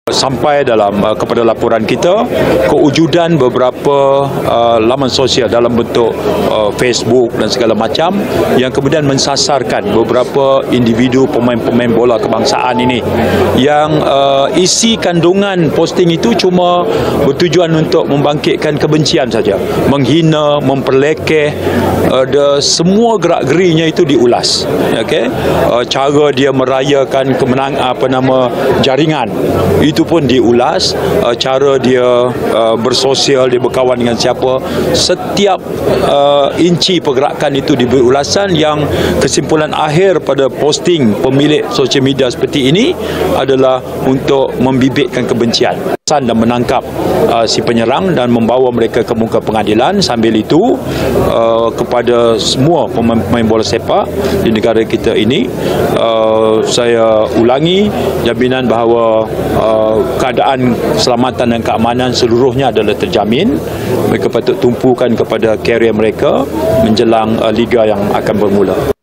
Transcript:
Sampai dalam kepada laporan kita kewujudan beberapa laman sosial dalam bentuk Facebook dan segala macam yang kemudian mensasarkan beberapa individu pemain-pemain bola kebangsaan ini yang isi kandungan posting itu cuma bertujuan untuk membangkitkan kebencian saja, menghina, memperlekeh, semua gerak-gerinya itu diulas. Okey, cara dia merayakan kemenangan jaringan itu pun diulas, cara dia bersosial, dia berkawan dengan siapa, setiap inci pergerakan itu diberi ulasan yang kesimpulan akhir pada posting pemilik sosial media seperti ini adalah untuk membibitkan kebencian dan menangkap si penyerang dan membawa mereka ke muka pengadilan. Sambil itu kepada semua pemain bola sepak di negara kita ini, saya ulangi jaminan bahawa keadaan keselamatan dan keamanan seluruhnya adalah terjamin. Mereka patut tumpukan kepada karier mereka menjelang liga yang akan bermula.